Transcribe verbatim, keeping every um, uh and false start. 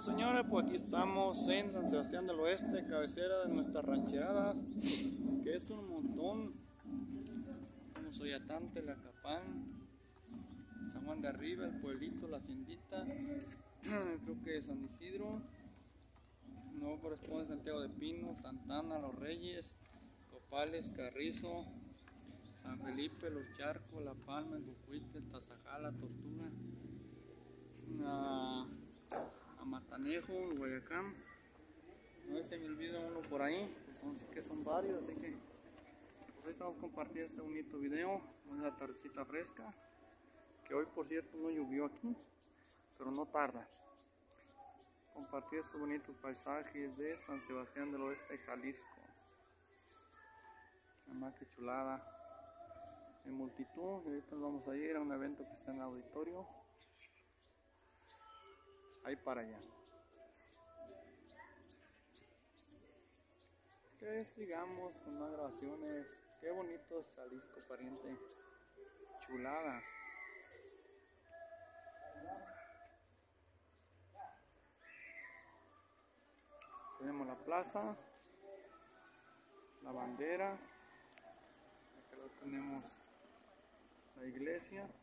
Señores, pues aquí estamos en San Sebastián del Oeste, cabecera de nuestras rancheradas, que es un montón, como Soyatán, Telacapán, San Juan de Arriba, el pueblito, la haciendita, creo que San Isidro, no corresponde Santiago de Pino, Santana, Los Reyes, Copales, Carrizo, San Felipe, Los Charcos, La Palma, el Bucuiste, el Tazajala, Tortuga, a, a Matanejo, el Guayacán. No sé si me olvida uno por ahí, pues son, que son varios, así que pues ahí estamos compartiendo este bonito video, una tardecita fresca, que hoy por cierto no llovió aquí, pero no tarda. Compartir estos bonitos paisajes de San Sebastián del Oeste, Jalisco. Además que chulada, en multitud, y ahorita nos vamos a ir a un evento que está en el auditorio, ahí para allá. Que sigamos con más grabaciones. Qué bonito es Jalisco, pariente, chulada. Tenemos la plaza, la bandera, acá lo tenemos la iglesia.